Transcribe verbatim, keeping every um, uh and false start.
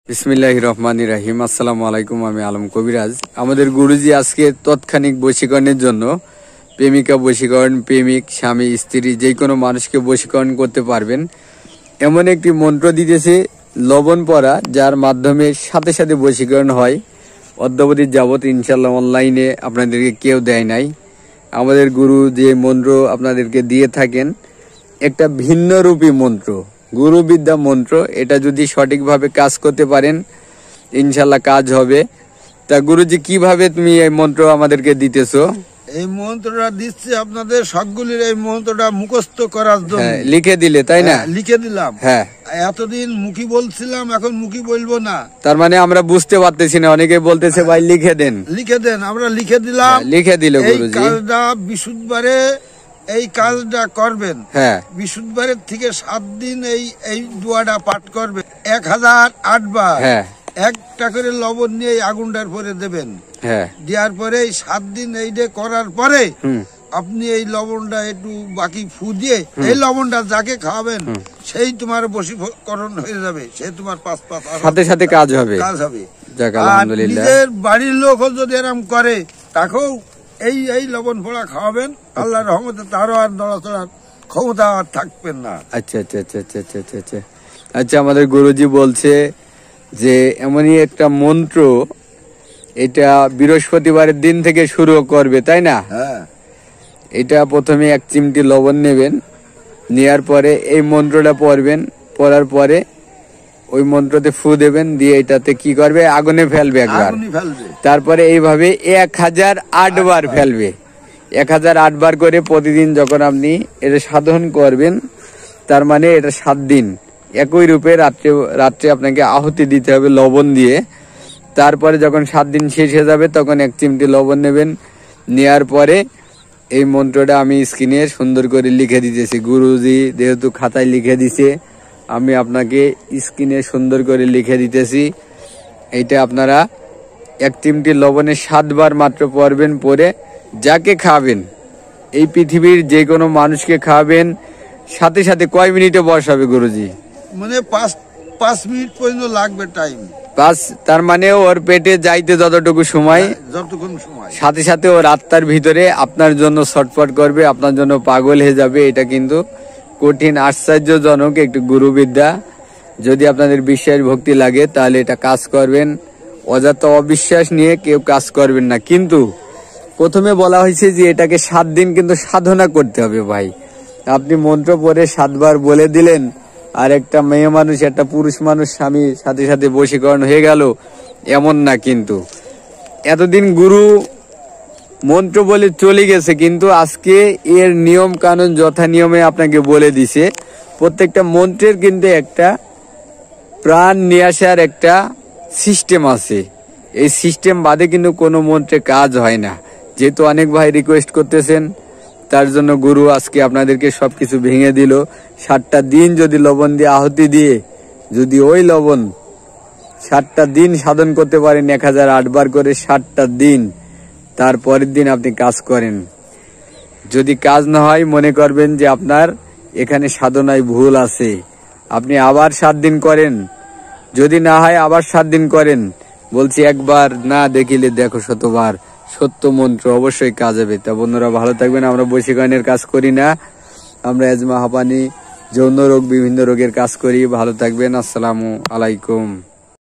বিসমিল্লাহির রহমানির রহিম। আসসালামু আলাইকুম, আমি আলম কবিরাজ। আমাদের গুরুজি আজকে তৎক্ষণিক বশীকরণের জন্য প্রেমিকা বশীকরণ, প্রেমিক, স্বামী, স্ত্রী যে কোনো মানুষকে বশীকরণ করতে পারবেন এমন একটি মন্ত্র দিতেছে লবণ পড়া, যার মাধ্যমে সাথে সাথে বশীকরণ হয়। অদ্যাবধি যাবত ইনশাল্লাহ অনলাইনে আপনাদেরকে কেউ দেয় নাই। আমাদের গুরু যে মন্ত্র আপনাদেরকে দিয়ে থাকেন একটা ভিন্নরূপী মন্ত্র, গুরুবিদ্যা মন্ত্র। এটা যদি সঠিকভাবে কাজ করতে পারেন ইনশাল্লাহ কাজ হবে। তা গুরুজি, কিভাবে তুমি এই মন্ত্র আমাদেরকে দিতেছো? এই মন্ত্রটা দিচ্ছি আপনাদের সবগুলির এই মন্ত্রটা মুখস্থ করার জন্য। লিখে দিলে তাই না? লিখে দিলাম। হ্যাঁ, এতদিন মুখী বলছিলাম, এখন মুখী বলবো না। তার মানে আমরা বুঝতে পারতেছি না, অনেকে বলতেছে ভাই লিখে দেন। লিখে দেন, আমরা লিখে দিলাম। লিখে দিল এই গুরুজি। কাজটা বিশুদ্ধবারে এই কাজটা করবেন। হ্যাঁ, বিশুদ্ধবারের থেকে সাত দিন এই এই দোয়াটা পাঠ করবেন এক হাজার আট বার। হ্যাঁ, একটা করে লবণ নিয়ে এই আগুনটার পরে দেবেন। হ্যাঁ, দেওয়ার পরে এই সাত দিন এইটা করার পরে হুম, আপনি এই লবণটা একটু বাকি ফু দিয়ে এই লবণটা যাকে খাওয়াবেন সেই তোমার বশীকরণ হয়ে যাবে, সে তোমার পাঁচ পাঁচ সাথে সাথে কাজ হবে। কাজ হবে। যাক আর আলহামদুলিল্লাহ। নিজের বাড়ির লোক যদি এরকম করে তাকেও এই এই লবণ ফোড়া খাওয়াবেন। আল্লাহর রহমতে তারও আর নড়াচড়ার ক্ষমতা আর থাকবেন না। আচ্ছা আচ্ছা আচ্ছা আচ্ছা আচ্ছা আচ্ছা আচ্ছা আচ্ছা আমাদের গুরুজি বলছে যে এমনই একটা মন্ত্র, এটা বৃহস্পতিবারের দিন থেকে শুরু করবে, তাই না? হ্যাঁ, এটা প্রথমে এক চিমটি লবণ নেবেন, নেওয়ার পরে এই মন্ত্রটা পড়বেন। পড়ার পরে ওই মন্ত্রতে ফু দেবেন, দিয়ে এটাতে কি করবে, আগুনে ফেলবে একবার। আগুনই ফেলবে। তারপরে এইভাবে এক হাজার আট বার ফেলবে। এক হাজার আট বার করে প্রতিদিন যখন আপনি এটা সাধন করবেন, তার মানে এটা সাত দিন একই রূপে রাত্রে রাত্রে আপনাকে আহুতি দিতে হবে লবণ দিয়ে। তারপরে যখন সাত দিন শেষ হয়ে যাবে তখন এক চিমটি লবণ নেবেন। নেওয়ার পরে এই মন্ত্রটা আমি স্ক্রিনে সুন্দর করে লিখে দিতেছি। গুরুজি যেহেতু খাতায় লিখে দিছে, আমি আপনাকে স্ক্রিনে সুন্দর করে লিখে দিতেছি। এইটা আপনারা এক চিমটি লবণে সাতবার মাত্র পড়বেন। পরে যাকে খাবেন, এই পৃথিবীর যে কোনো মানুষকে খাবেন, সাথে সাথে কয় মিনিটে বসাবে গুরুজি? মানে পাঁচ পাঁচ মিনিট পর্যন্ত লাগবে টাইম। পাঁচ, তার মানে ওর পেটে যাইতে যতটুকু সময়, যতক্ষণ সময় সাথে সাথে ওর আত্মার ভিতরে আপনার জন্য ছটফট করবে, আপনার জন্য পাগল হয়ে যাবে। এটা কিন্তু কঠিন আশ্চর্যজনক একটি গুরুবিদ্যা। যদি আপনাদের বিশ্বাস ভক্তি লাগে তাহলে এটা কাজ করবেন। অযথা অবিশ্বাস নিয়ে কেউ কাজ করবেন না। কিন্তু প্রথমে বলা হয়েছে যে এটাকে সাত দিন কিন্তু সাধনা করতে হবে ভাই। আপনি মন্ত্র পড়ে সাতবার বলে দিলেন, আর একটা মেয়ে মানুষ একটা পুরুষ মানুষ স্বামী সাথে সাথে বশীকরণ হয়ে গেল, এমন না। কিন্তু এতদিন গুরু মন্ত্র বলে চলে গেছে, কিন্তু আজকে এর নিয়ম কানুন যথা নিয়মে আপনাকে বলে দিছে। প্রত্যেকটা মন্ত্রের কিন্তু একটা প্রাণ নিয়ে আসার একটা সিস্টেম আছে। এই সিস্টেম বাদে কিন্তু কোনো মন্ত্রে কাজ হয় না। যেহেতু অনেক ভাই রিকোয়েস্ট করতেছেন, তার জন্য গুরু আজকে আপনাদেরকে সবকিছু ভেঙে দিল। সাতটা দিন যদি লবণ দিয়ে আহুতি দিয়ে যদি ওই লবণ সাতটা দিন সাধন করতে পারেন, এক হাজার আট বার করে সাতটা দিন, তারপরের দিন আপনি কাজ করেন। যদি কাজ না হয় মনে করবেন যে আপনার এখানে সাধনায় ভুল আছে, আপনি আবার সাত দিন করেন। যদি না হয় আবার সাত দিন করেন। বলছি একবার না দেখিলে দেখো শতবার, সত্য মন্ত্র অবশ্যই কাজ হবে। তা বন্ধুরা ভালো থাকবেন। আমরা বশীকরণের কাজ করি না, আমরা এজমা, হাঁপানি, যৌন রোগ, বিভিন্ন রোগের কাজ করি। ভালো থাকবেন। আসসালামু আলাইকুম।